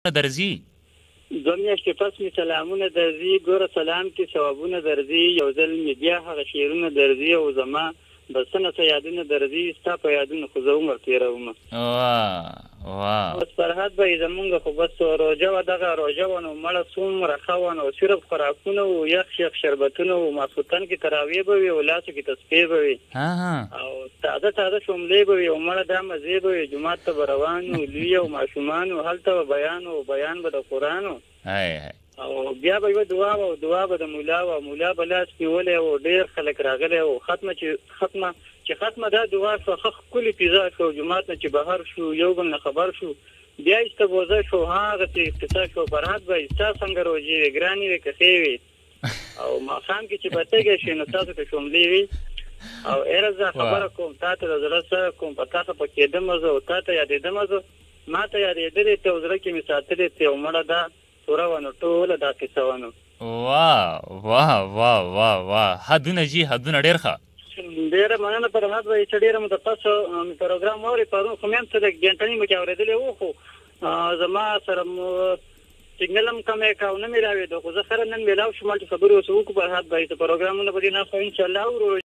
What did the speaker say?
درځي 2 میاشتې پس مې سلامونه درځي، ګوره سلام کې ثوابونه درځي، یو ځل مې بیا هغه شعرونه درځي او زما بسنه څه یادونه درځي، ستا په یادونه خو زه عمر تېروم. اوس فرهاد به یې زمونږ خو بس روژه وه، دغه روژه وه نو مړه څومره ښه وه نو صرف خوراکونه وو، یخ یخ شربتونه وو، ماسخوتن کې تراویح به وي او لاسو کې تسبیح به وي او تازه تازه شوملې به وي او مړه دا مزې به وي، جومات ته به روان وو، لوی او ماشومان وو، هلته به بیان و، بیان به د قرآن و او بیا به یوه دعا وه او دعا به د مولا وه، مولا به لاس نیولی و، ډېر خلک راغلی و، ختمه دا دعا شوه، ښه ښکلې فضا شوه، جومات نه چې بهر شو یو بل نه خبر شو، بیا استبوزه شو، هغسې قصه شو. فرهاد به ستا څنګه روژې وې، ګرانې وې که ښې وې او ماښام کې چې به تږی شې نو تاسو ته شوملې وي او ایره زه خبره کوم تا ته د زړه سره کوم، په تا خفه کېدمه زه او تا ته یادېدمه زه، ما ته یادېدلې ته او زړه کې مې ساتلې ته او مړه دا توره وه نو ټوله دا قصه وه نو. واه حدونه جي حدونه ډېر ښه. ډېره مننه فرهاد بهي چې ډېره مو د پسه پروګرام واورې، پرون خو مې هم څه لږ ګنټه نیمه کې اورېدلی و خو زما سره سیګنل هم کمی کا او نه مې راوېده، خو زه خره نن میلاو شوم هلته خبرې اوس وکړو فرهاد بهي ته پروګرامونه به دې نه خو انشاءالله اورو.